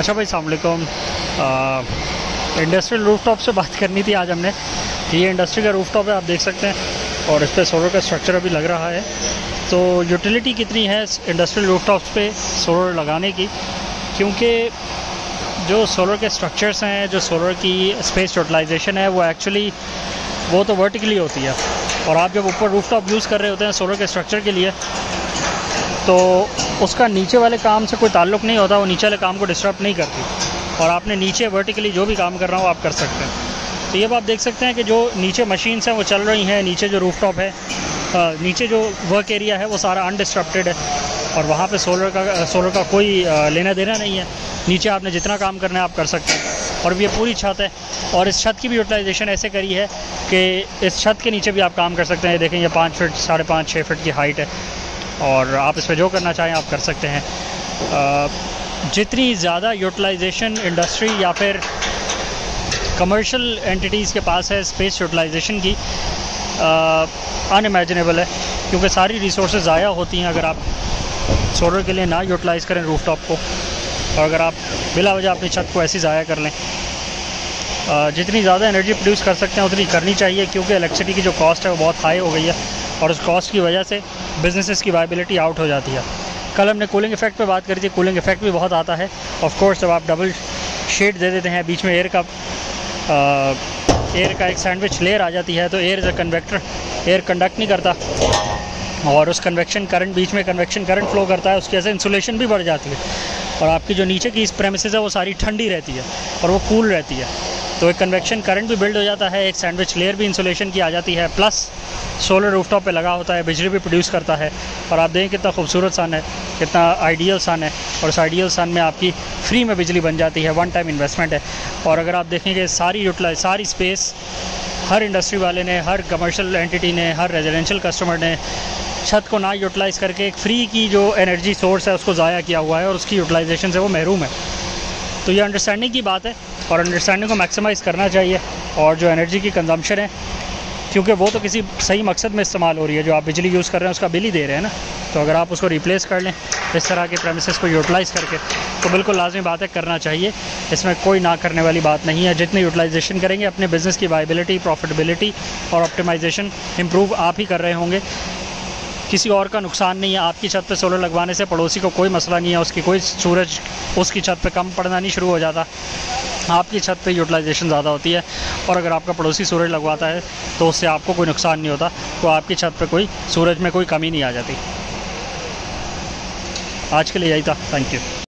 अच्छा भाई, अस्सलाम वालेकुम। इंडस्ट्रियल रूफटॉप से बात करनी थी आज हमने। ये इंडस्ट्री का रूफटॉप है, आप देख सकते हैं, और इस पर सोलर का स्ट्रक्चर अभी लग रहा है। तो यूटिलिटी कितनी है इंडस्ट्रियल रूफटॉप्स पे सोलर लगाने की, क्योंकि जो सोलर के स्ट्रक्चर्स हैं, जो सोलर की स्पेस यूटिलाइजेशन है, वो एक्चुअली वो तो वर्टिकली होती है। और आप जब ऊपर रूफटॉप यूज़ कर रहे होते हैं सोलर के स्ट्रक्चर के लिए, तो उसका नीचे वाले काम से कोई ताल्लुक़ नहीं होता, वो नीचे वाले काम को डिस्टर्ब नहीं करती, और आपने नीचे वर्टिकली जो भी काम करना हो आप कर सकते हैं। तो ये आप देख सकते हैं कि जो नीचे मशीन्स हैं वो चल रही हैं, नीचे जो रूफटॉप है, नीचे जो वर्क एरिया है वो सारा अनडिस्टर्बटेड है, और वहाँ पे सोलर का कोई लेना देना नहीं है। नीचे आपने जितना काम करना है आप कर सकते हैं। और ये पूरी छत है, और इस छत की भी यूटिलाइजेशन ऐसे करी है कि इस छत के नीचे भी आप काम कर सकते हैं। देखें, ये 5 फीट 5.5 6 फीट की हाइट है, और आप इस पर जो करना चाहें आप कर सकते हैं। जितनी ज़्यादा यूटिलाइजेशन इंडस्ट्री या फिर कमर्शियल एंटिटीज़ के पास है स्पेस यूटिलाइजेशन की, अनइमेजिनेबल है, क्योंकि सारी रिसोर्सेज ज़ाया होती हैं अगर आप सोलर के लिए ना यूटिलाइज़ करें रूफटॉप को, और अगर आप बिला वजह अपनी छत को ऐसी ज़ाया कर लें। जितनी ज़्यादा एनर्जी प्रोड्यूस कर सकते हैं उतनी करनी चाहिए, क्योंकि इलेक्ट्रिसिटी की जो कॉस्ट है वो बहुत हाई हो गई है, और उस कॉस्ट की वजह से बिजनेसेस की वायबिलिटी आउट हो जाती है। कल हमने कूलिंग इफेक्ट पे बात करी थी, कूलिंग इफेक्ट भी बहुत आता है। ऑफ कोर्स जब आप डबल शेड दे देते हैं, बीच में एयर का एक सैंडविच लेयर आ जाती है, तो air is a convector, air conduct नहीं करता, और उस कन्वेक्शन करंट, बीच में कन्वेक्शन करंट फ्लो करता है, उसकी वजह से इंसुलेशन भी बढ़ जाती है, और आपकी जो नीचे की इस प्रेमिसेस है वो सारी ठंडी रहती है और वो कूल रहती है। तो एक कन्वेक्शन करंट भी बिल्ड हो जाता है, एक सैंडविच लेयर भी इंसुलेशन की आ जाती है, प्लस सोलर रूफटॉप पे लगा होता है, बिजली भी प्रोड्यूस करता है। और आप देखें कितना खूबसूरत सन है, कितना आइडियल सन है, और उस आइडियल सन में आपकी फ्री में बिजली बन जाती है, वन टाइम इन्वेस्टमेंट है। और अगर आप देखेंगे सारी स्पेस हर इंडस्ट्री वाले ने, हर कमर्शियल एंटिटी ने, हर रेजिडेंशियल कस्टमर ने छत को ना यूटिलाइज़ करके एक फ्री की जो एनर्जी सोर्स है उसको ज़ाया किया हुआ है, और उसकी यूटिलाइजेशन से वो महरूम है। तो ये अंडरस्टैंडिंग की बात है, और अंडरस्टैंडिंग को मैक्सिमाइज़ करना चाहिए। और जो एनर्जी की कंजम्पशन है, क्योंकि वो तो किसी सही मकसद में इस्तेमाल हो रही है, जो आप बिजली यूज़ कर रहे हैं उसका बिल ही दे रहे हैं ना, तो अगर आप उसको रिप्लेस कर लें इस तरह के प्रेमिसेस को यूटिलाइज़ करके, तो बिल्कुल लाजमी बात है, करना चाहिए। इसमें कोई ना करने वाली बात नहीं है। जितनी यूटिलाइजेशन करेंगे, अपने बिज़नेस की वायबिलिटी, प्रॉफिटेबिलिटी और ऑप्टिमाइजेशन इम्प्रूव आप ही कर रहे होंगे, किसी और का नुकसान नहीं है। आपकी छत पे सोलर लगवाने से पड़ोसी को कोई मसला नहीं है, उसकी कोई सूरज उसकी छत पे कम पड़ना नहीं शुरू हो जाता। आपकी छत पे यूटिलाइजेशन ज़्यादा होती है, और अगर आपका पड़ोसी सूरज लगवाता है तो उससे आपको कोई नुकसान नहीं होता, तो आपकी छत पे कोई सूरज में कोई कमी नहीं आ जाती। आज के लिए यही था, थैंक यू।